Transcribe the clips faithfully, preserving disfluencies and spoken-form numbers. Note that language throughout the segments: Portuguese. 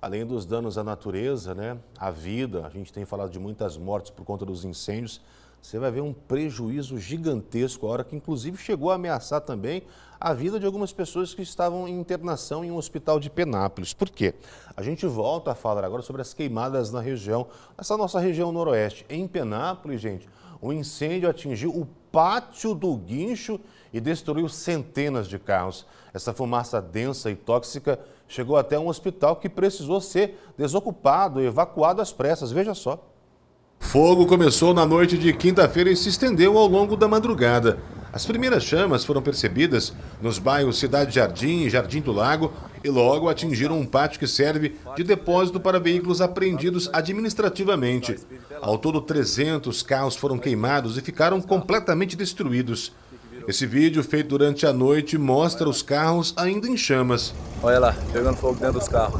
Além dos danos à natureza, né, à vida, a gente tem falado de muitas mortes por conta dos incêndios. Você vai ver um prejuízo gigantesco, a hora que inclusive chegou a ameaçar também a vida de algumas pessoas que estavam em internação em um hospital de Penápolis. Por quê? A gente volta a falar agora sobre as queimadas na região, essa nossa região noroeste. Em Penápolis, gente, o incêndio atingiu o pátio do guincho e destruiu centenas de carros. Essa fumaça densa e tóxica chegou até um hospital que precisou ser desocupado e evacuado às pressas. Veja só. Fogo começou na noite de quinta-feira e se estendeu ao longo da madrugada. As primeiras chamas foram percebidas nos bairros Cidade Jardim e Jardim do Lago e logo atingiram um pátio que serve de depósito para veículos apreendidos administrativamente. Ao todo, trezentos carros foram queimados e ficaram completamente destruídos. Esse vídeo, feito durante a noite, mostra os carros ainda em chamas. Olha lá, pegando fogo dentro dos carros.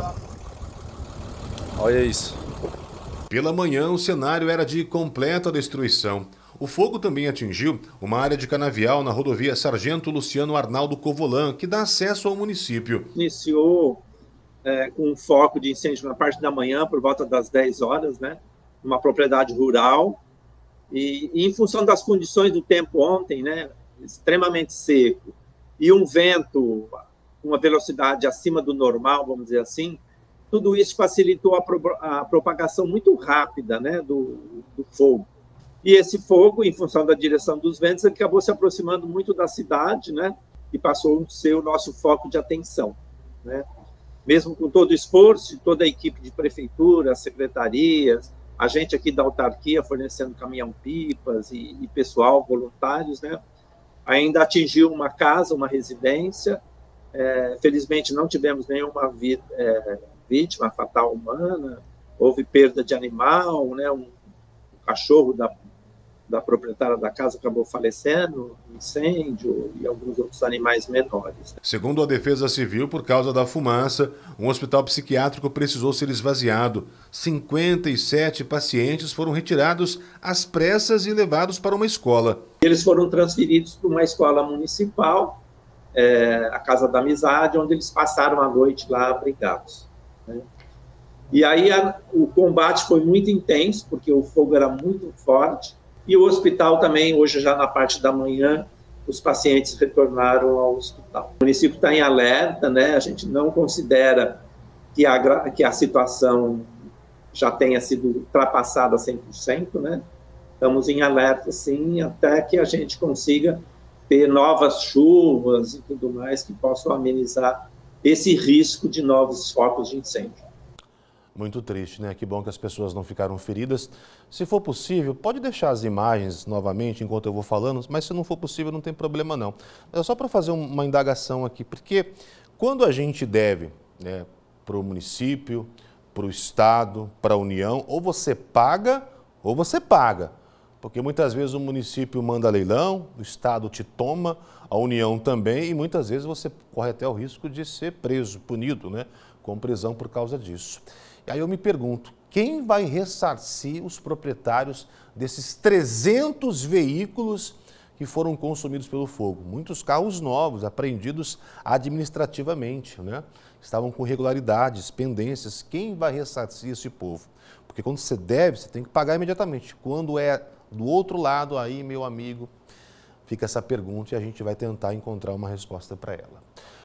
Olha isso. Pela manhã, o cenário era de completa destruição. O fogo também atingiu uma área de canavial na rodovia Sargento Luciano Arnaldo Covolan, que dá acesso ao município. Iniciou é, com um foco de incêndio na parte da manhã, por volta das dez horas, né? Uma propriedade rural. E, e em função das condições do tempo ontem, né? Extremamente seco, e um vento, uma velocidade acima do normal, vamos dizer assim, tudo isso facilitou a, pro, a propagação muito rápida, né, do, do fogo. E esse fogo, em função da direção dos ventos, acabou se aproximando muito da cidade, né, e passou a ser o nosso foco de atenção, né. Mesmo com todo o esforço de toda a equipe de prefeitura, secretarias, a gente aqui da autarquia fornecendo caminhão-pipas e, e pessoal, voluntários, né, ainda atingiu uma casa, uma residência. É, felizmente não tivemos nenhuma vi, é, vítima fatal humana, houve perda de animal, né? um, um cachorro da, da proprietária da casa acabou falecendo, um incêndio e alguns outros animais menores. Segundo a Defesa Civil, por causa da fumaça, um hospital psiquiátrico precisou ser esvaziado. cinquenta e sete pacientes foram retirados às pressas e levados para uma escola. Eles foram transferidos para uma escola municipal, é, a Casa da Amizade, onde eles passaram a noite lá abrigados, né? E aí a, o combate foi muito intenso, porque o fogo era muito forte, e o hospital também, hoje já na parte da manhã, os pacientes retornaram ao hospital. O município está em alerta, né? A gente não considera que a, que a situação já tenha sido ultrapassada cem por cento, né? Estamos em alerta, sim, até que a gente consiga ter novas chuvas e tudo mais que possam amenizar esse risco de novos focos de incêndio. Muito triste, né? Que bom que as pessoas não ficaram feridas. Se for possível, pode deixar as imagens novamente enquanto eu vou falando, mas se não for possível, não tem problema não. É só para fazer uma indagação aqui, porque quando a gente deve, né, para o município, para o Estado, para a União, ou você paga ou você paga. Porque muitas vezes o município manda leilão, o Estado te toma, a União também, e muitas vezes você corre até o risco de ser preso, punido, né, com prisão por causa disso. E aí eu me pergunto, quem vai ressarcir os proprietários desses trezentos veículos que foram consumidos pelo fogo? Muitos carros novos, apreendidos administrativamente, né? Estavam com irregularidades, pendências. Quem vai ressarcir esse povo? Porque quando você deve, você tem que pagar imediatamente. Quando é do outro lado, aí, meu amigo, fica essa pergunta e a gente vai tentar encontrar uma resposta para ela.